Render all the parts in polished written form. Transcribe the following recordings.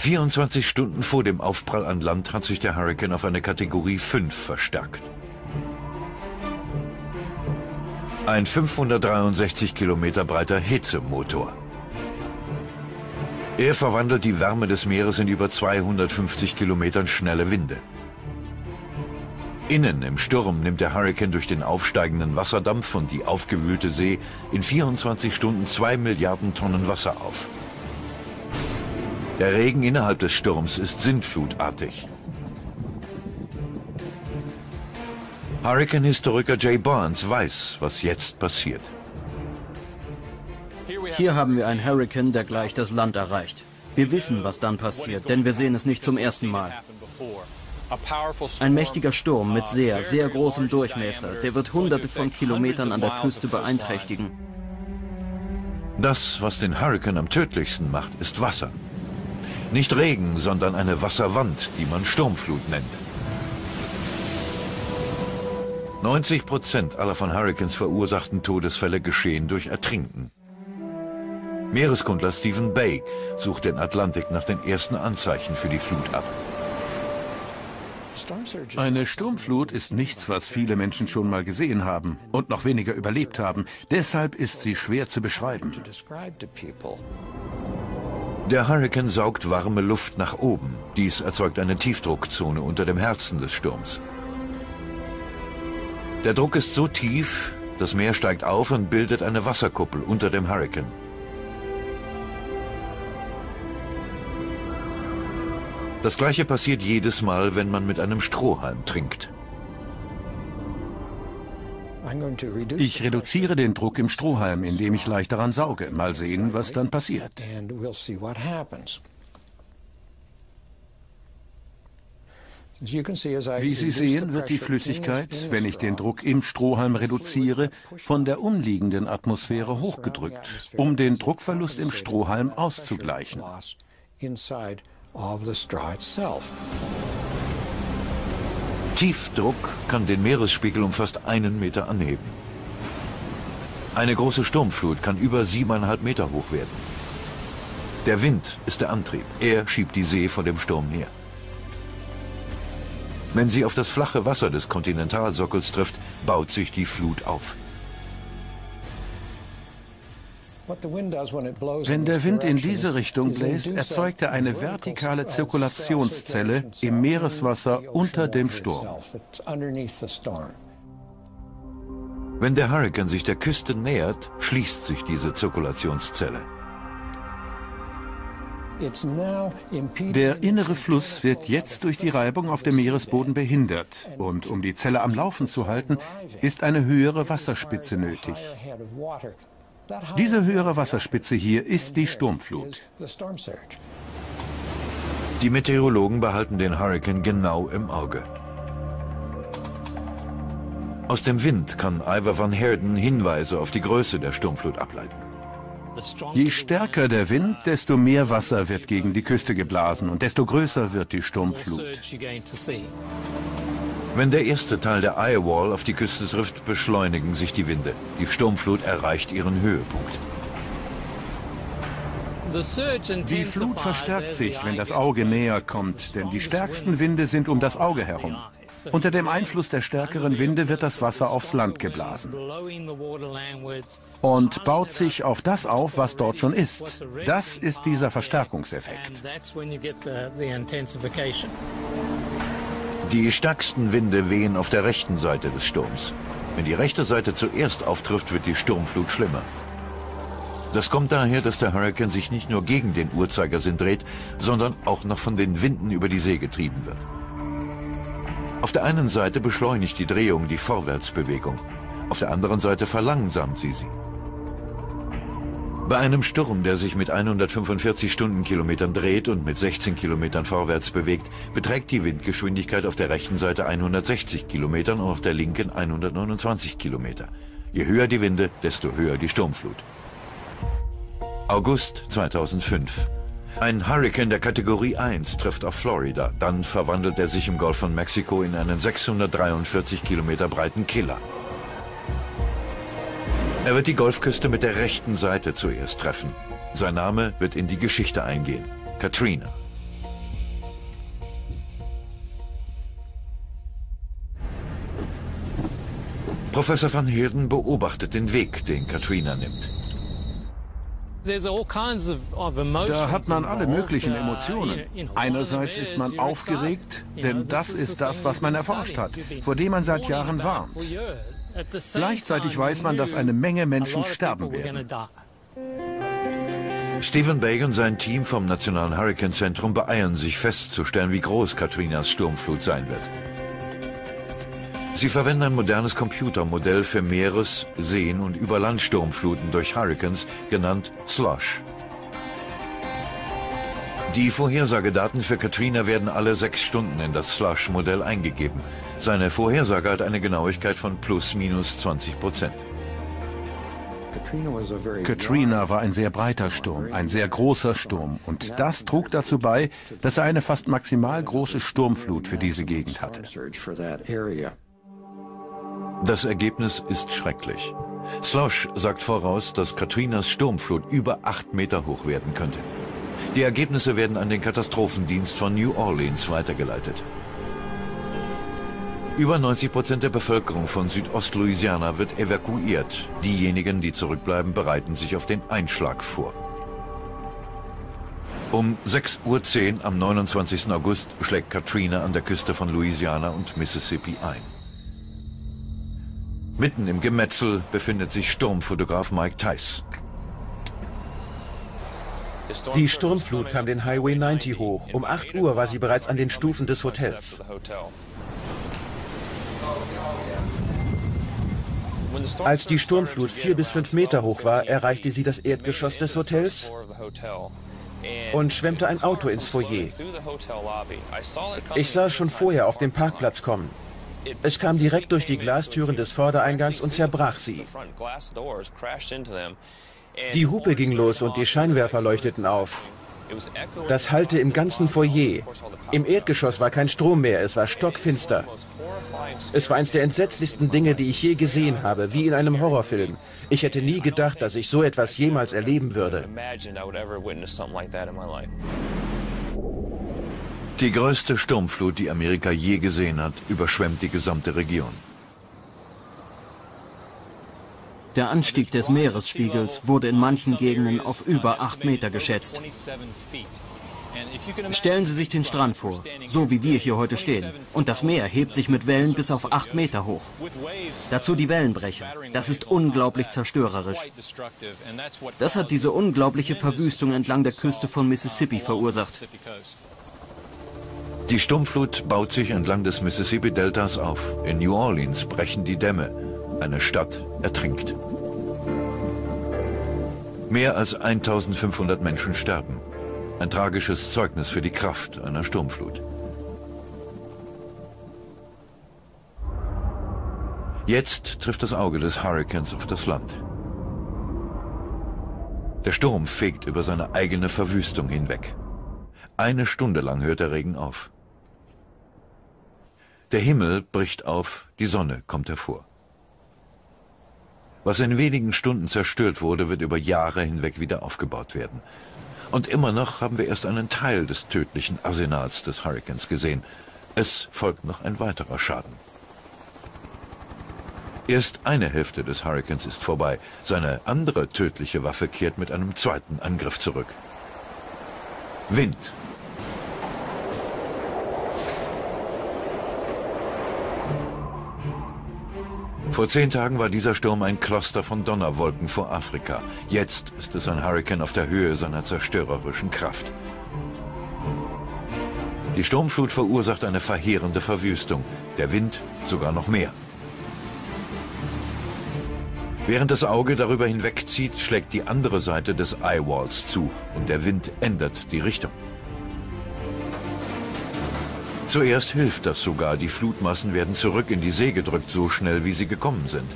24 Stunden vor dem Aufprall an Land hat sich der Hurrikan auf eine Kategorie 5 verstärkt. Ein 563 Kilometer breiter Hitzemotor. Er verwandelt die Wärme des Meeres in über 250 Kilometern schnelle Winde. Innen im Sturm nimmt der Hurrikan durch den aufsteigenden Wasserdampf und die aufgewühlte See in 24 Stunden 2 Milliarden Tonnen Wasser auf. Der Regen innerhalb des Sturms ist sintflutartig. Hurrikan-Historiker Jay Barnes weiß, was jetzt passiert. Hier haben wir einen Hurrikan, der gleich das Land erreicht. Wir wissen, was dann passiert, denn wir sehen es nicht zum ersten Mal. Ein mächtiger Sturm mit sehr, sehr großem Durchmesser, der wird Hunderte von Kilometern an der Küste beeinträchtigen. Das, was den Hurrikan am tödlichsten macht, ist Wasser. Nicht Regen, sondern eine Wasserwand, die man Sturmflut nennt. 90% aller von Hurrikans verursachten Todesfälle geschehen durch Ertrinken. Meereskundler Stephen Bay sucht den Atlantik nach den ersten Anzeichen für die Flut ab. Eine Sturmflut ist nichts, was viele Menschen schon mal gesehen haben und noch weniger überlebt haben. Deshalb ist sie schwer zu beschreiben. Der Hurrikan saugt warme Luft nach oben. Dies erzeugt eine Tiefdruckzone unter dem Herzen des Sturms. Der Druck ist so tief, das Meer steigt auf und bildet eine Wasserkuppel unter dem Hurrikan. Das Gleiche passiert jedes Mal, wenn man mit einem Strohhalm trinkt. Ich reduziere den Druck im Strohhalm, indem ich leicht daran sauge. Mal sehen, was dann passiert. Wie Sie sehen, wird die Flüssigkeit, wenn ich den Druck im Strohhalm reduziere, von der umliegenden Atmosphäre hochgedrückt, um den Druckverlust im Strohhalm auszugleichen. Tiefdruck kann den Meeresspiegel um fast 1 Meter anheben. Eine große Sturmflut kann über 7,5 Meter hoch werden. Der Wind ist der Antrieb. Er schiebt die See vor dem Sturm her. Wenn sie auf das flache Wasser des Kontinentalsockels trifft, baut sich die Flut auf. Wenn der Wind in diese Richtung bläst, erzeugt er eine vertikale Zirkulationszelle im Meereswasser unter dem Sturm. Wenn der Hurrikan sich der Küste nähert, schließt sich diese Zirkulationszelle. Der innere Fluss wird jetzt durch die Reibung auf dem Meeresboden behindert. Und um die Zelle am Laufen zu halten, ist eine höhere Wasserspitze nötig. Diese höhere Wasserspitze hier ist die Sturmflut. Die Meteorologen behalten den Hurrikan genau im Auge. Aus dem Wind kann Ivor van Heerden Hinweise auf die Größe der Sturmflut ableiten. Je stärker der Wind, desto mehr Wasser wird gegen die Küste geblasen und desto größer wird die Sturmflut. Wenn der erste Teil der Eye Wall auf die Küste trifft, beschleunigen sich die Winde. Die Sturmflut erreicht ihren Höhepunkt. Die Flut verstärkt sich, wenn das Auge näher kommt, denn die stärksten Winde sind um das Auge herum. Unter dem Einfluss der stärkeren Winde wird das Wasser aufs Land geblasen und baut sich auf das auf, was dort schon ist. Das ist dieser Verstärkungseffekt. Die stärksten Winde wehen auf der rechten Seite des Sturms. Wenn die rechte Seite zuerst auftrifft, wird die Sturmflut schlimmer. Das kommt daher, dass der Hurrikan sich nicht nur gegen den Uhrzeigersinn dreht, sondern auch noch von den Winden über die See getrieben wird. Auf der einen Seite beschleunigt die Drehung die Vorwärtsbewegung, auf der anderen Seite verlangsamt sie sie. Bei einem Sturm, der sich mit 145 Stundenkilometern dreht und mit 16 Kilometern vorwärts bewegt, beträgt die Windgeschwindigkeit auf der rechten Seite 160 Kilometern und auf der linken 129 Kilometer. Je höher die Winde, desto höher die Sturmflut. August 2005. Ein Hurrikan der Kategorie 1 trifft auf Florida. Dann verwandelt er sich im Golf von Mexiko in einen 643 Kilometer breiten Killer. Er wird die Golfküste mit der rechten Seite zuerst treffen. Sein Name wird in die Geschichte eingehen: Katrina. Professor Van Heerden beobachtet den Weg, den Katrina nimmt. Da hat man alle möglichen Emotionen. Einerseits ist man aufgeregt, denn das ist das, was man erforscht hat, vor dem man seit Jahren warnt. Gleichzeitig weiß man, dass eine Menge Menschen sterben werden. Stephen Bay und sein Team vom Nationalen Hurrikanzentrum beeilen sich festzustellen, wie groß Katrinas Sturmflut sein wird. Sie verwenden ein modernes Computermodell für Meeres-, Seen- und Überlandsturmfluten durch Hurrikans, genannt Slush. Die Vorhersagedaten für Katrina werden alle 6 Stunden in das Slush-Modell eingegeben. Seine Vorhersage hat eine Genauigkeit von ±20%. Katrina war ein sehr breiter Sturm, ein sehr großer Sturm. Und das trug dazu bei, dass er eine fast maximal große Sturmflut für diese Gegend hatte. Das Ergebnis ist schrecklich. Slush sagt voraus, dass Katrinas Sturmflut über 8 Meter hoch werden könnte. Die Ergebnisse werden an den Katastrophendienst von New Orleans weitergeleitet. Über 90% der Bevölkerung von Südost-Louisiana wird evakuiert. Diejenigen, die zurückbleiben, bereiten sich auf den Einschlag vor. Um 6:10 Uhr am 29. August schlägt Katrina an der Küste von Louisiana und Mississippi ein. Mitten im Gemetzel befindet sich Sturmfotograf Mike Tice. Die Sturmflut kam den Highway 90 hoch. Um 8 Uhr war sie bereits an den Stufen des Hotels. Als die Sturmflut 4 bis 5 Meter hoch war, erreichte sie das Erdgeschoss des Hotels und schwemmte ein Auto ins Foyer. Ich sah es schon vorher auf dem Parkplatz kommen. Es kam direkt durch die Glastüren des Vordereingangs und zerbrach sie. Die Hupe ging los und die Scheinwerfer leuchteten auf. Das hallte im ganzen Foyer. Im Erdgeschoss war kein Strom mehr, es war stockfinster. Es war eines der entsetzlichsten Dinge, die ich je gesehen habe, wie in einem Horrorfilm. Ich hätte nie gedacht, dass ich so etwas jemals erleben würde. Die größte Sturmflut, die Amerika je gesehen hat, überschwemmt die gesamte Region. Der Anstieg des Meeresspiegels wurde in manchen Gegenden auf über 8 Meter geschätzt. Stellen Sie sich den Strand vor, so wie wir hier heute stehen. Und das Meer hebt sich mit Wellen bis auf 8 Meter hoch. Dazu die Wellenbrecher. Das ist unglaublich zerstörerisch. Das hat diese unglaubliche Verwüstung entlang der Küste von Mississippi verursacht. Die Sturmflut baut sich entlang des Mississippi-Deltas auf. In New Orleans brechen die Dämme. Eine Stadt ertrinkt. Mehr als 1500 Menschen sterben. Ein tragisches Zeugnis für die Kraft einer Sturmflut. Jetzt trifft das Auge des Hurrikans auf das Land. Der Sturm fegt über seine eigene Verwüstung hinweg. 1 Stunde lang hört der Regen auf. Der Himmel bricht auf, die Sonne kommt hervor. Was in wenigen Stunden zerstört wurde, wird über Jahre hinweg wieder aufgebaut werden. Und immer noch haben wir erst einen Teil des tödlichen Arsenals des Hurrikans gesehen. Es folgt noch ein weiterer Schaden. Erst eine Hälfte des Hurrikans ist vorbei. Seine andere tödliche Waffe kehrt mit einem zweiten Angriff zurück. Wind. Vor 10 Tagen war dieser Sturm ein Cluster von Donnerwolken vor Afrika. Jetzt ist es ein Hurrikan auf der Höhe seiner zerstörerischen Kraft. Die Sturmflut verursacht eine verheerende Verwüstung, der Wind sogar noch mehr. Während das Auge darüber hinwegzieht, schlägt die andere Seite des Eyewalls zu und der Wind ändert die Richtung. Zuerst hilft das sogar, die Flutmassen werden zurück in die See gedrückt, so schnell wie sie gekommen sind.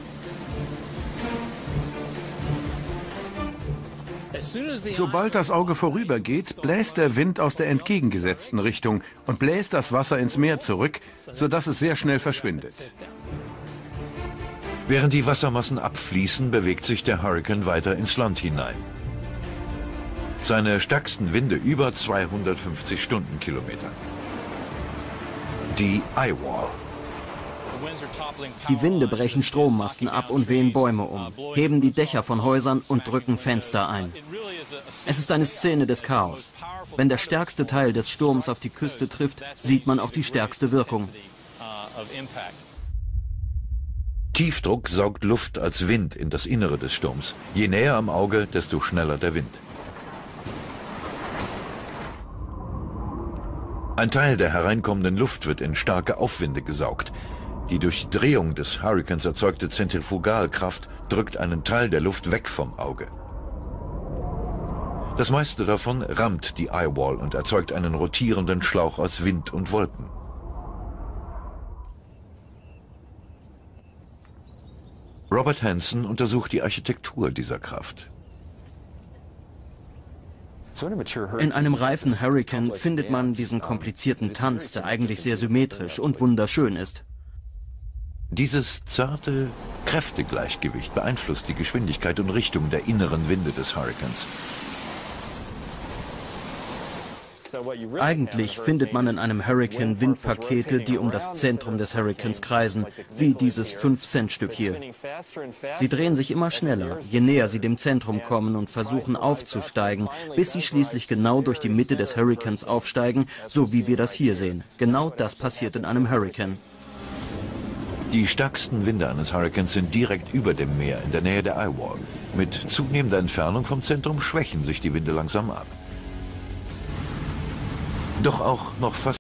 Sobald das Auge vorübergeht, bläst der Wind aus der entgegengesetzten Richtung und bläst das Wasser ins Meer zurück, sodass es sehr schnell verschwindet. Während die Wassermassen abfließen, bewegt sich der Hurrikan weiter ins Land hinein. Seine stärksten Winde über 250 Stundenkilometer. Die Eyewall. Die Winde brechen Strommasten ab und wehen Bäume um, heben die Dächer von Häusern und drücken Fenster ein. Es ist eine Szene des Chaos. Wenn der stärkste Teil des Sturms auf die Küste trifft, sieht man auch die stärkste Wirkung. Tiefdruck saugt Luft als Wind in das Innere des Sturms. Je näher am Auge, desto schneller der Wind. Ein Teil der hereinkommenden Luft wird in starke Aufwinde gesaugt. Die durch die Drehung des Hurrikans erzeugte Zentrifugalkraft drückt einen Teil der Luft weg vom Auge. Das meiste davon rammt die Eyewall und erzeugt einen rotierenden Schlauch aus Wind und Wolken. Robert Hansen untersucht die Architektur dieser Kraft. In einem reifen Hurrikan findet man diesen komplizierten Tanz, der eigentlich sehr symmetrisch und wunderschön ist. Dieses zarte Kräftegleichgewicht beeinflusst die Geschwindigkeit und Richtung der inneren Winde des Hurrikans. Eigentlich findet man in einem Hurrikan Windpakete, die um das Zentrum des Hurrikans kreisen, wie dieses 5-Cent-Stück hier. Sie drehen sich immer schneller, je näher sie dem Zentrum kommen und versuchen aufzusteigen, bis sie schließlich genau durch die Mitte des Hurrikans aufsteigen, so wie wir das hier sehen. Genau das passiert in einem Hurrikan. Die stärksten Winde eines Hurrikans sind direkt über dem Meer in der Nähe der Eyewall. Mit zunehmender Entfernung vom Zentrum schwächen sich die Winde langsam ab. Doch auch noch fast